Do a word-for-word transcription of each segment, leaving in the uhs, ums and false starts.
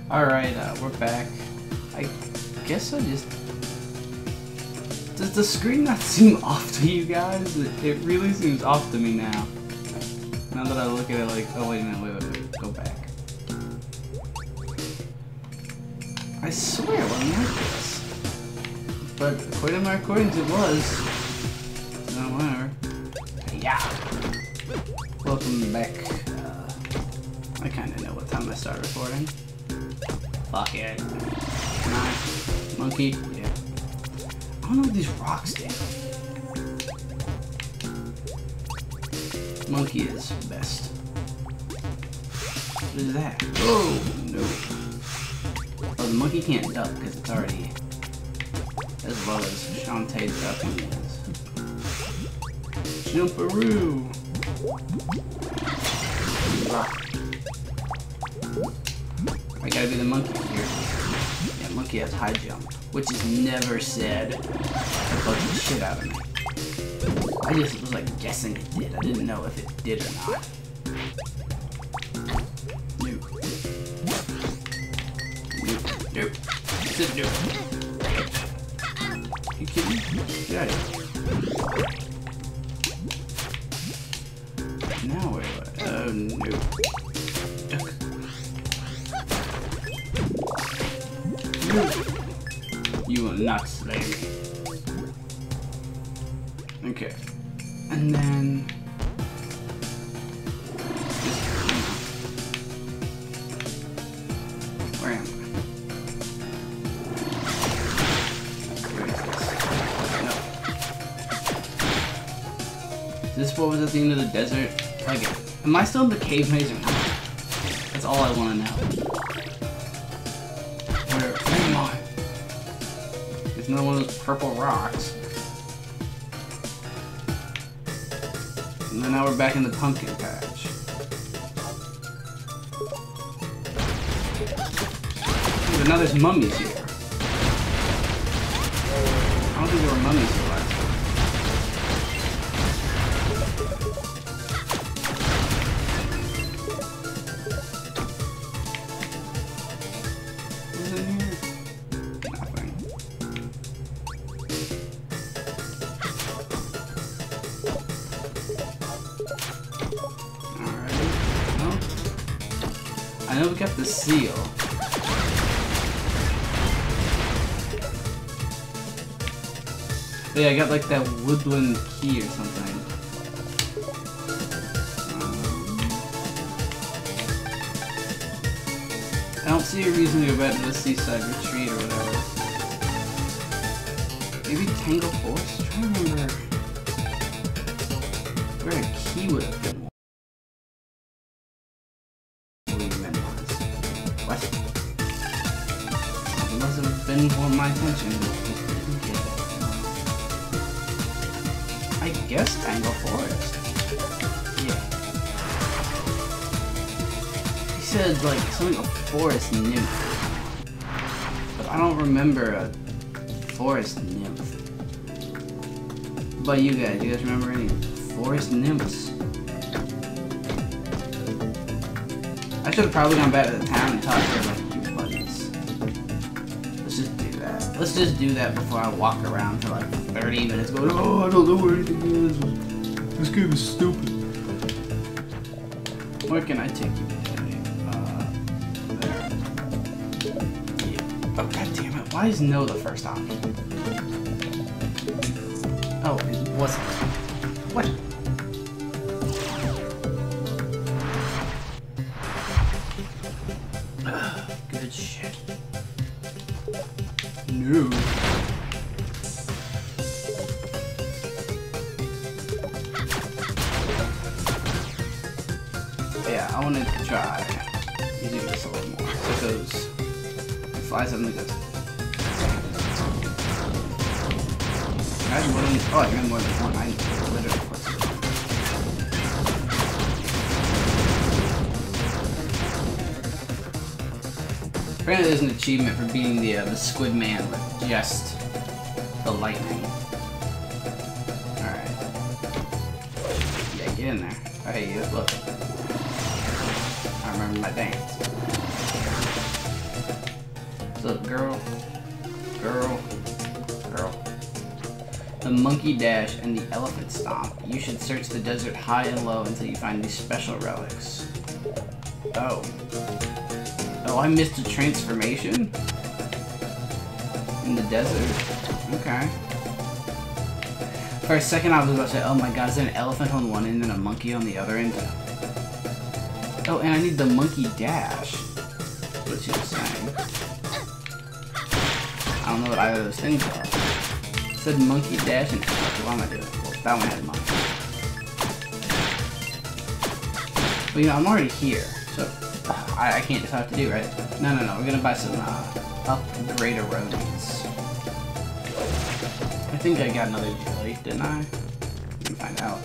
Alright, uh, we're back. I guess I just... Does the screen not seem off to you guys? It, it really seems off to me now. Now that I look at it like, oh wait a minute, wait, wait, wait, go back. I swear it wasn't like this. But according to my recordings it was. No, whatever. Yeah! Welcome back. Uh, I kinda know what time I start recording. Fuck it. Nah. Monkey? Yeah. I don't know what these rocks do. Monkey is best. What is that? Oh, no. Oh, the monkey can't duck because it's already as well as Shantae ducking is. Jumperoo! Rock. I gotta be the monkey here. Yeah, monkey has high jump, which is never said. It bugs the shit out of me. I just was like guessing it did. I didn't know if it did or not. Nope. Nope. Nope. It said nope. You kidding me? Get out of here. Now where do I? Oh no. Duck. No. You will not slay me. Okay. And then just, where am I? Where is this? No. Is this what was at the end of the desert? Like, am I still in the cave maze or not? That's all I want to know. Where, where am I? It's another one of those purple rocks. And then now we're back in the pumpkin patch. But now there's mummies here. I don't think there were mummies here last time. What's in here? Nothing. I know we got the seal. But yeah, I got like that woodland key or something. Um, I don't see a reason to go back to the seaside retreat or whatever. Maybe Tangle Forest? I'm trying to remember where a key would have been. What? It must have been for my attention. Didn't get it. I guess Tangle Forest. Yeah. He said like something a forest nymph. But I don't remember a forest nymph. But you guys, you guys remember any forest nymphs? I should have probably gone back to the town and talked to like you buddies. Let's just do that. Let's just do that before I walk around for like thirty minutes going, oh, I don't know where anything is. This game is stupid. Where can I take you today? Uh, there. Yeah. Oh, god damn it. Why is no the first option? Oh, it wasn't. What? Good shit. No. Yeah, I want to try using this a little more. So it goes, it flies up and it goes. I had more than, oh, I got more than one. I literally put it. Apparently there's an achievement for beating the, uh, the Squid Man with just the lightning. Alright. Yeah, get in there. Oh, hey, you, look. I remember my dance. What's up, girl? Girl. Girl. The monkey dash and the elephant stomp. You should search the desert high and low until you find these special relics. Oh. Oh, I missed a transformation? In the desert. Okay. For a second I was about to say, oh my god, is there an elephant on one end and a monkey on the other end? Oh, and I need the monkey dash. That's what she was saying. I don't know what either of those things are. It said monkey dash and what am I doing? Well, that one had monkey. But you know, I'm already here, so uh, I, I can't decide what to do, right? No, no, no, we're gonna buy some uh, upgrade-a-ronies. I think I got another jelly, didn't I? We can find out.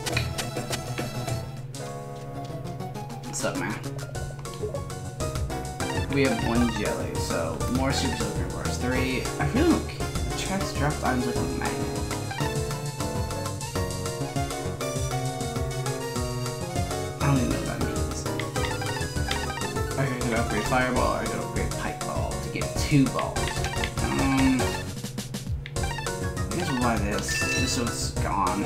What's up, man? We have one jelly, so more super silver bars. Three. I really don't care. The tracks drop items like a magnet. I don't even know what that means. I could upgrade fireball, or I could upgrade pipe ball to get two balls. Um, I guess we'll buy this, just so it's gone.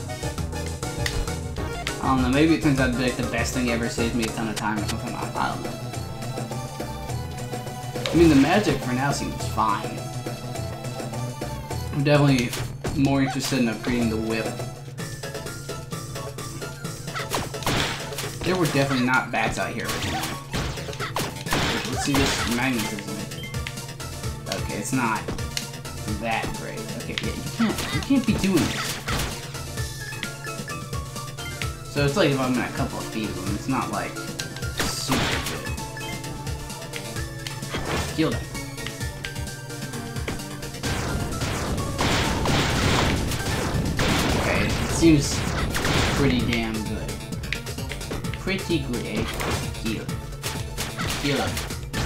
I don't know, maybe it turns out to be like the best thing ever, saves me a ton of time or something. I don't know. I mean, the magic for now seems fine. I'm definitely more interested in upgrading the whip. There were definitely not bats out here originally. Let's see this magnetism. Okay, it's not that great. Okay, yeah, you can't, you can't be doing this. So it's like if I'm in a couple of feet of them, it's not like super good. Kill them. Okay, it seems pretty damn good. Pretty good, eh? Heal. Heal him.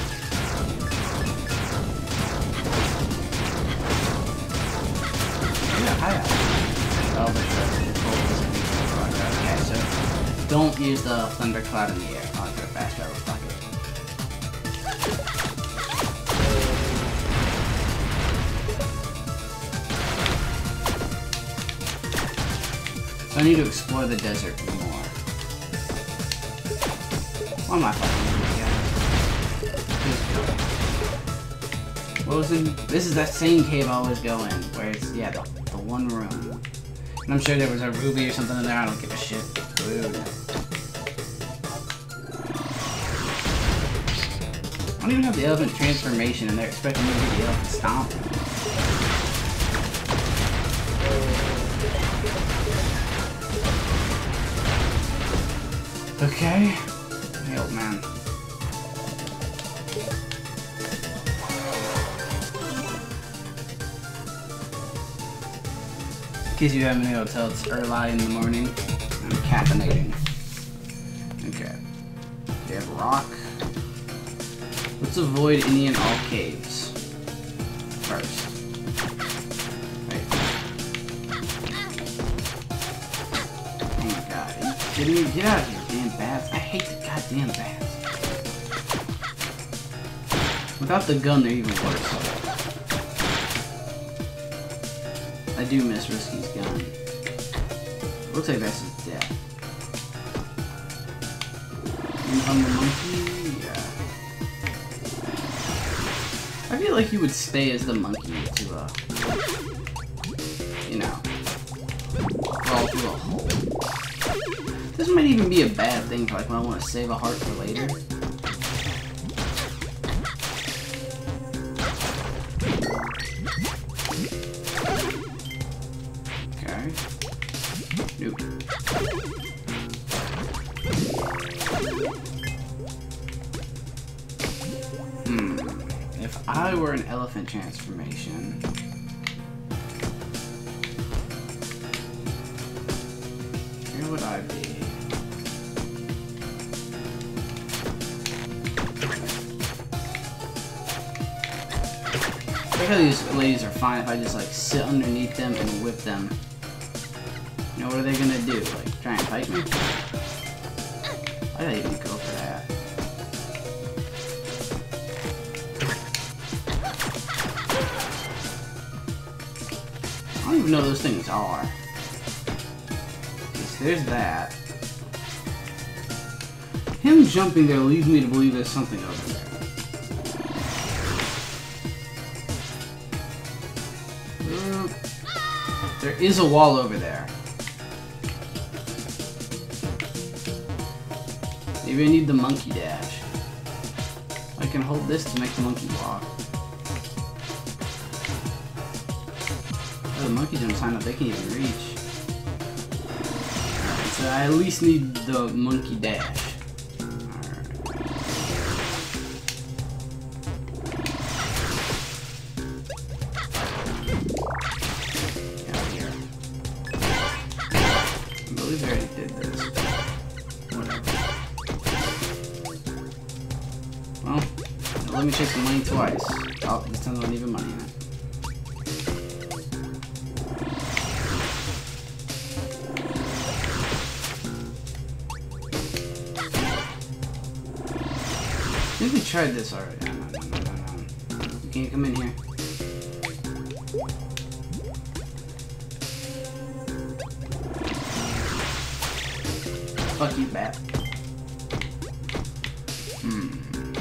Yeah, hi. Oh, but the control doesn't use the thunder. Okay, so don't use the thundercloud in the air. I'll get a fast travel. Fuck it. I need to explore the desert more. Why am I fucking with you guys? What was in? This is that same cave I always go in, where it's, yeah, the, the one room. And I'm sure there was a ruby or something in there, I don't give a shit. Dude. I don't even have the elephant transformation, and they're expecting me to get the elephant stomp. Okay. Help, man. In case you haven't been able to tell, it's early in the morning. I'm caffeinating. Okay. We have rock. Let's avoid any and all caves. First. Wait. Oh my god. Are you kidding me? Get out of here. Damn bats. I hate the goddamn bats. Without the gun, they're even worse. I do miss Risky's gun. Looks like that's his death. And from the monkey, yeah. I feel like you would stay as the monkey to, uh, you know, crawl through a hole. This might even be a bad thing for like when I want to save a heart for later. Okay. Nope. Hmm. If I were an elephant transformation, where would I be? I think these ladies are fine if I just like sit underneath them and whip them. You know, what are they gonna do? Like, try and fight me? I gotta even go for that. know those things are. So there's that. Him jumping there leads me to believe there's something over there. Oop. There is a wall over there. Maybe I need the monkey dash. I can hold this to make the monkey walk. Oh, the monkeys don't sign up, they can't even reach. Alright, so I at least need the monkey dash. Let me check the money twice. Oh, this time I don't even money in it. I think we tried this already. No, no, no, no, no. You can't come in here. Fuck you, bat. Hmm.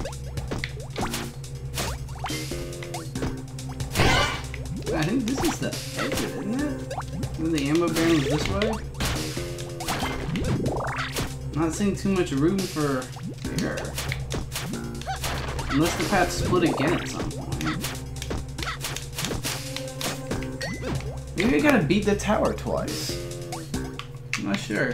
I think this is the exit, isn't it? Isn't the ammo barrel this way? Not seeing too much room for error. Unless the paths split again at some point. Maybe I gotta beat the tower twice. I'm not sure.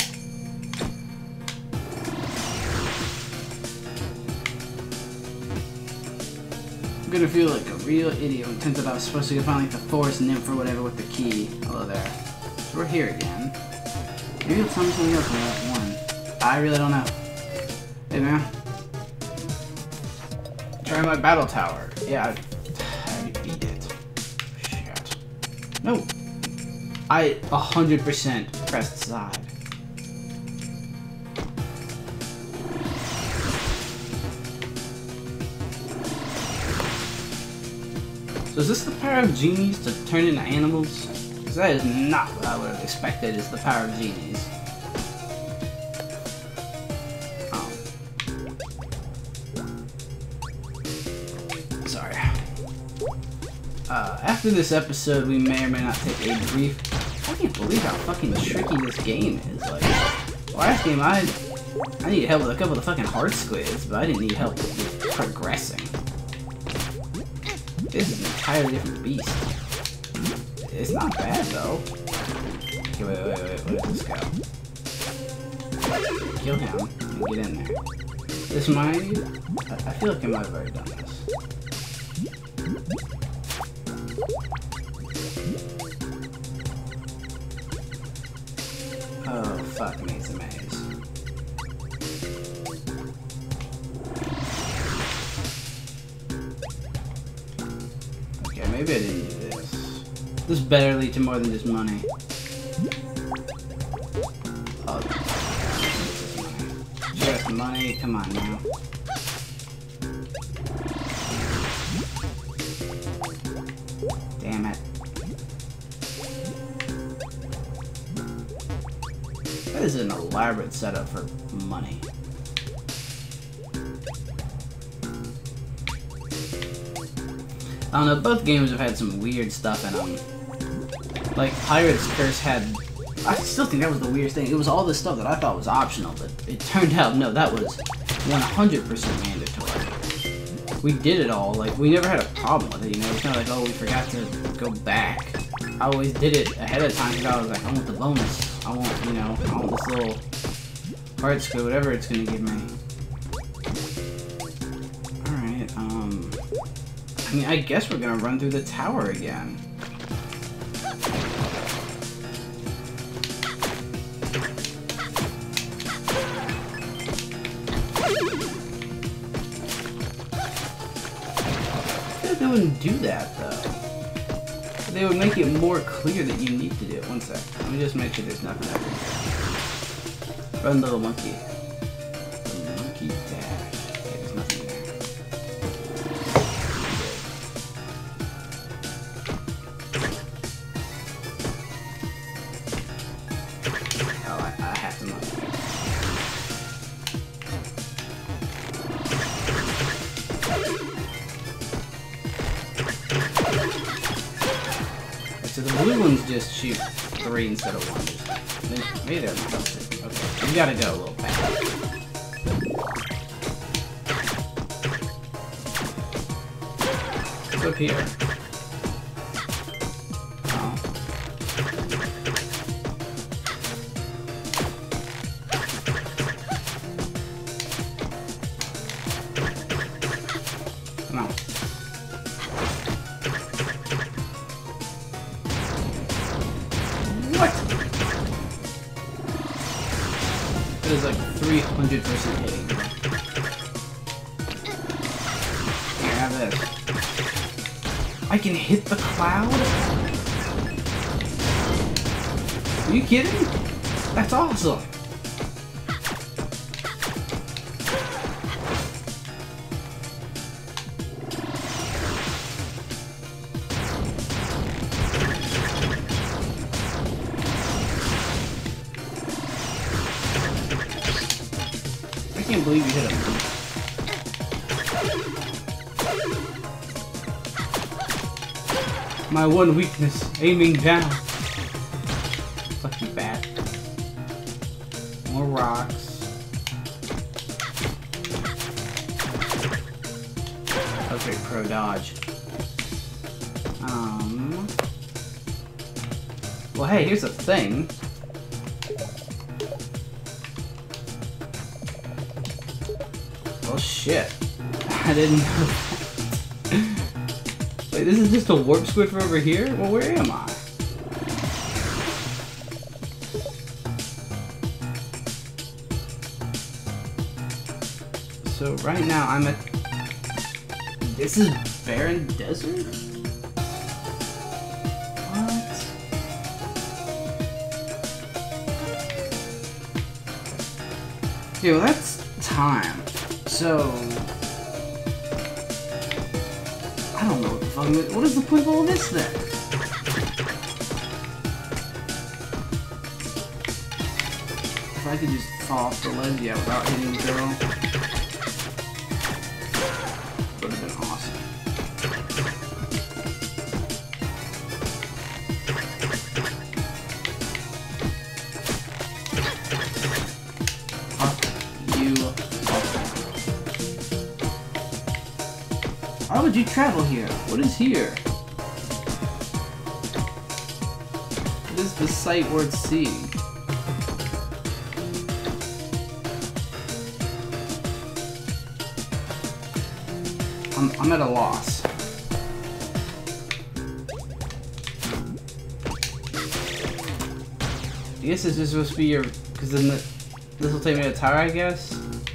I'm gonna feel like a real idiot when it turns out I was supposed to go find like the forest nymph or whatever with the key. Hello there. So we're here again. Maybe it'll tell me something else in that one. I really don't know. Hey man. Try my battle tower. Yeah, I, I beat it. Shit. No. I one hundred percent pressed side. So is this the power of genies to turn into animals? Because that is not what I would have expected is the power of genies. Oh. Sorry. Uh, after this episode, we may or may not take a brief... I can't believe how fucking tricky this game is. Like, last game I... I needed help with a couple of the fucking hard squids, but I didn't need help with progressing. This is an entirely different beast. It's not bad though. Okay, wait, wait, wait, wait, let's go. Kill him and get in there. This might... I, I feel like I might have already done this. Oh, fuck me, it's a maze. Maybe I didn't do this. This better lead to more than just money. Oh, just money. Come on now. Damn it. That is an elaborate setup for money. I don't know, both games have had some weird stuff in them. Like, Pirate's Curse had... I still think that was the weirdest thing. It was all this stuff that I thought was optional, but it turned out, no, that was one hundred percent mandatory. We did it all, like, we never had a problem with it, you know? It's not like, oh, we forgot to go back. I always did it ahead of time because I was like, I want the bonus. I want, you know, I want this little heart squid, whatever it's gonna give me. Alright, um... I mean, I guess we're gonna run through the tower again. I feel like they wouldn't do that, though. They would make it more clear that you need to do it. One sec. Let me just make sure there's nothing over here. Run, little monkey. The monkey dash. Okay, there's nothing there. So the blue ones just shoot three instead of one. Maybe they're not two. Okay, we gotta go a little fast. What's up here? Oh. Come on. What? It is like three hundred percent hitting. Here, have this. I can hit the cloud? Are you kidding? That's awesome. I can't believe you hit him. My one weakness, aiming down. Fuck you, bat. More rocks. Okay, pro dodge. Um. Well, hey, here's the thing. Oh shit. I didn't know that. Wait, this is just a warp squid for over here? Well, where am I? So right now I'm at... This is barren desert? What? Okay, well that's time. So... I don't know what the fuck... What is the point of all this then? If I could just fall off the ledge, yeah, without hitting the girl. Would have been awesome. Fuck you. Why would you travel here? What is here? What is the sight worth seeing? I'm, I'm at a loss. I guess this is supposed to be your... Because then the, this will take me to the tower, I guess?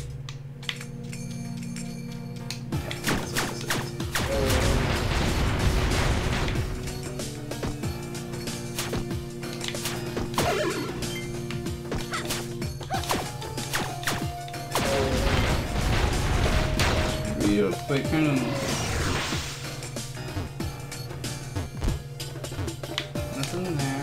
Real quick, kind of. Nothing there.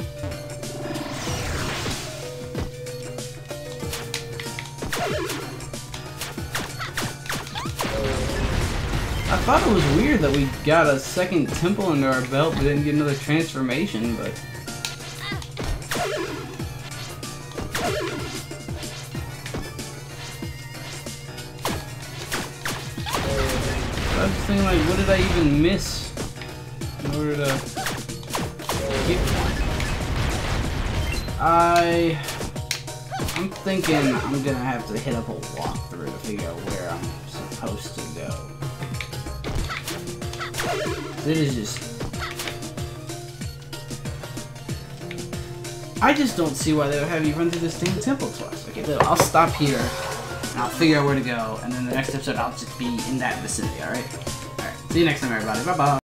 I thought it was weird that we got a second temple under our belt but didn't get another transformation, but... I was thinking, like, what did I even miss in order to get one? I... I'm thinking I'm gonna have to hit up a walkthrough to figure out where I'm supposed to go. It is just... I just don't see why they would have you run through this damn temple twice. Okay, so I'll stop here, and I'll figure out where to go, and then the next episode I'll just be in that vicinity, alright? Alright, see you next time, everybody. Bye-bye.